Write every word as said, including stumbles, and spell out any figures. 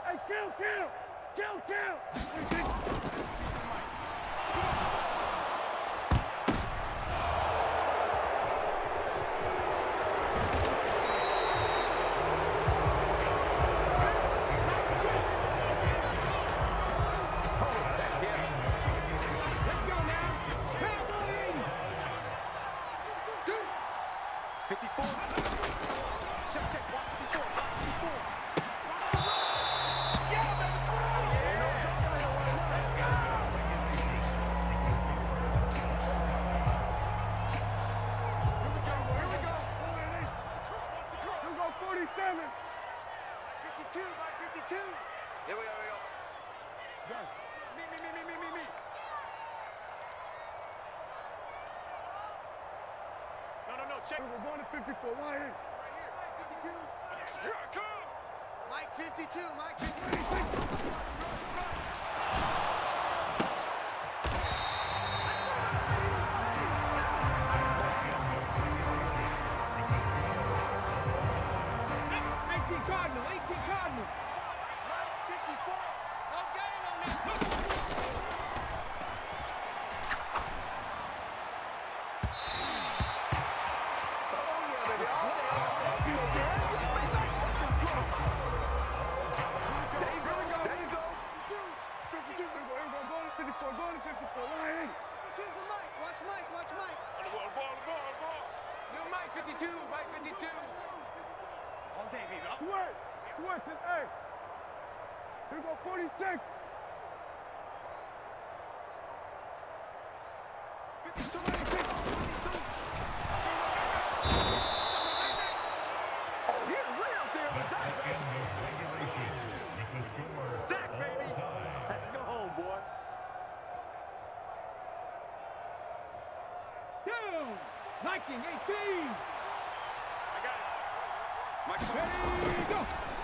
Hey, kill, kill! Kill, kill! Here we go, here we go. Done. Me, me, me, me, me, me, me. No, no, no, check. We're going to fifty-four, right here. Right here, fifty-two. Here I come. Mike fifty-two, Mike fifty-two. eighteen Cardinal, eighteen Cardinal. fifty-four. Okay, on this. fifty-four, going to fifty-four, right here. fifty-two's the Mike. Watch Mike, watch Mike. On the ball, on the ball, on the ball, on the ball. New Mike fifty-two, Mike fifty-two. All day, baby. Up. Switch, switch it, hey. Here we go, forty-six. fifty-two, eighteen, fifty-two. Oh, he's way up there with that. Sack, baby. Let's go home, boy. Down. Nike eighteen. I got it. Mike, Ready, go.